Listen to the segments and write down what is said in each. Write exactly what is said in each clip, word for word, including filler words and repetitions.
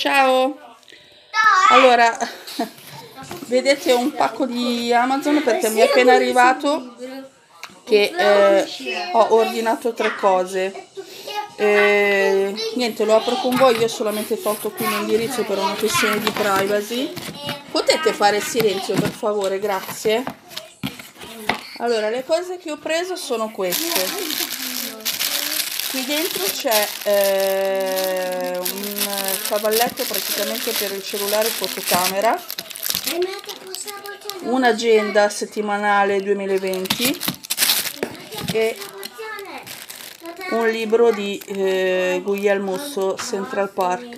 Ciao! Allora, vedete un pacco di Amazon perché mi è appena arrivato che eh, ho ordinato tre cose. Eh, niente, lo apro con voi, io ho solamente tolto qui l'indirizzo per una questione di privacy. Potete fare silenzio per favore, grazie. Allora, le cose che ho preso sono queste. Qui dentro c'è eh, un cavalletto praticamente per il cellulare fotocamera, un'agenda settimanale duemilaventi e un libro di eh, Guglielmo Musso, Central Park.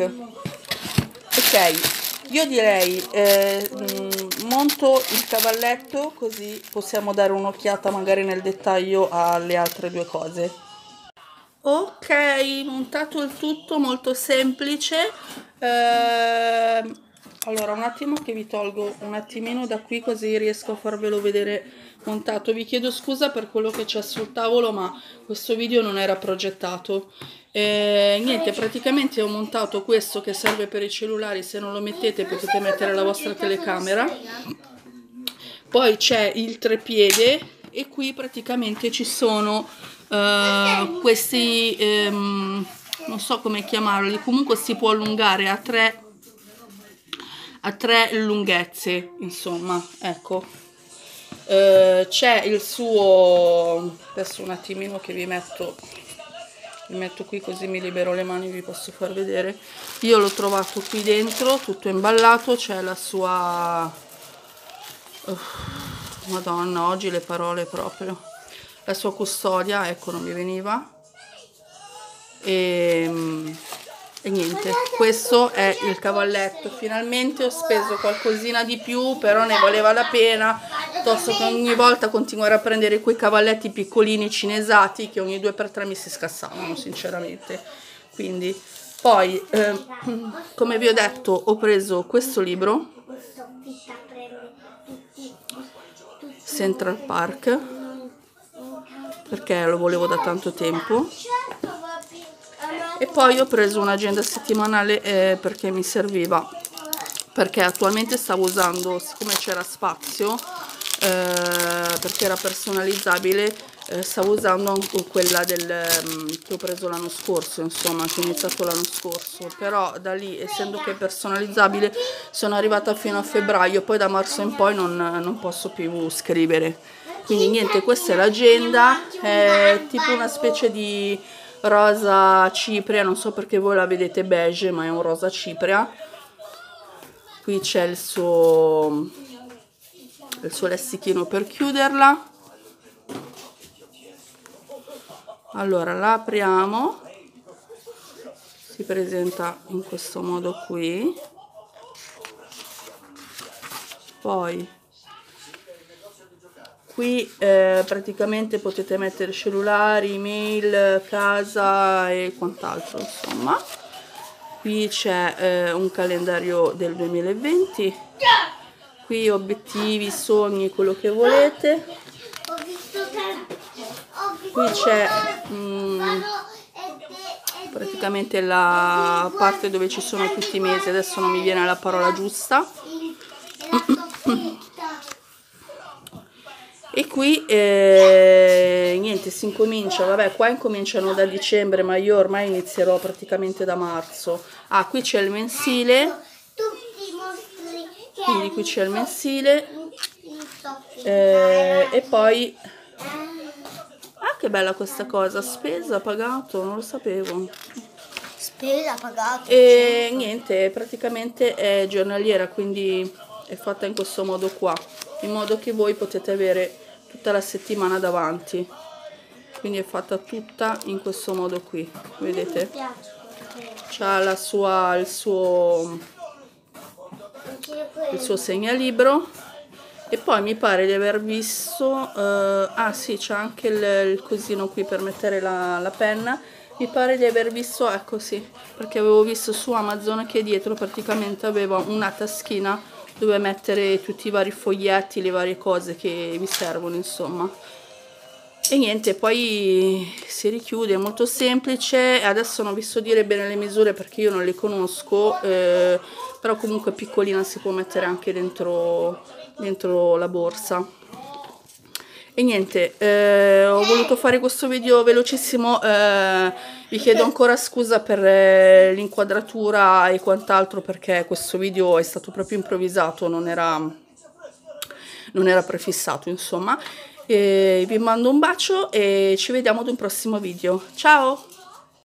Ok, io direi eh, monto il cavalletto così possiamo dare un'occhiata magari nel dettaglio alle altre due cose. Ok, montato il tutto, molto semplice. Eh, allora un attimo che vi tolgo un attimino da qui così riesco a farvelo vedere montato. Vi chiedo scusa per quello che c'è sul tavolo, ma questo video non era progettato. Eh, niente, praticamente ho montato questo che serve per i cellulari, se non lo mettete potete mettere la vostra telecamera. Poi c'è il treppiede e qui praticamente ci sono uh, questi, um, non so come chiamarli, comunque si può allungare a tre, a tre lunghezze, insomma, ecco. Uh, c'è il suo, adesso un attimino che vi metto, vi metto qui così mi libero le mani, vi posso far vedere. Io l'ho trovato qui dentro, tutto imballato, c'è la sua... Uh, Madonna, oggi le parole proprio. La sua custodia, ecco, non mi veniva. E, e niente, questo è il cavalletto. Finalmente ho speso qualcosina di più, però ne valeva la pena, piuttosto che ogni volta continuare a prendere quei cavalletti piccolini cinesati che ogni due per tre mi si scassavano, sinceramente. Quindi, poi, eh, come vi ho detto, ho preso questo libro, Central Park, perché lo volevo da tanto tempo, e poi ho preso un'agenda settimanale eh, perché mi serviva, perché attualmente stavo usando, siccome c'era spazio eh, perché era personalizzabile, eh, stavo usando quella del, um, che ho preso l'anno scorso, insomma, che ho iniziato l'anno scorso, però da lì, essendo che è personalizzabile, sono arrivata fino a febbraio, poi da marzo in poi non, non posso più scrivere. Quindi niente, questa è l'agenda, è tipo una specie di rosa cipria, non so perché voi la vedete beige, ma è un rosa cipria. Qui c'è il suo, il suo lessichino per chiuderla. Allora la apriamo, si presenta in questo modo qui, poi qui eh, praticamente potete mettere cellulari, email, casa e quant'altro, insomma. Qui c'è eh, un calendario del duemilaventi, qui obiettivi, sogni, quello che volete. Qui c'è mm, praticamente la parte dove ci sono tutti i mesi, adesso non mi viene la parola giusta. E qui eh, niente, si incomincia, vabbè, qua incominciano da dicembre, ma io ormai inizierò praticamente da marzo. Ah, qui c'è il mensile, quindi qui c'è il mensile eh, e poi, ah che bella questa cosa, spesa, pagato, non lo sapevo. Spesa, pagato. E niente, praticamente è giornaliera, quindi è fatta in questo modo qua, in modo che voi potete avere tutta la settimana davanti, quindi è fatta tutta in questo modo qui, vedete? C'ha la sua, il suo, il suo segnalibro, e poi mi pare di aver visto, eh, ah sì, c'è anche il, il cosino qui per mettere la, la penna. Mi pare di aver visto, ecco sì, perché avevo visto su Amazon che dietro praticamente aveva una taschina dove mettere tutti i vari foglietti, le varie cose che vi servono, insomma. e niente, poi si richiude, è molto semplice. Adesso non vi so dire bene le misure perché io non le conosco, eh, però comunque piccolina, si può mettere anche dentro, dentro la borsa. E niente, eh, ho voluto fare questo video velocissimo, eh, vi chiedo ancora scusa per eh, l'inquadratura e quant'altro, perché questo video è stato proprio improvvisato, non era, non era prefissato, insomma. E vi mando un bacio e ci vediamo ad un prossimo video. Ciao!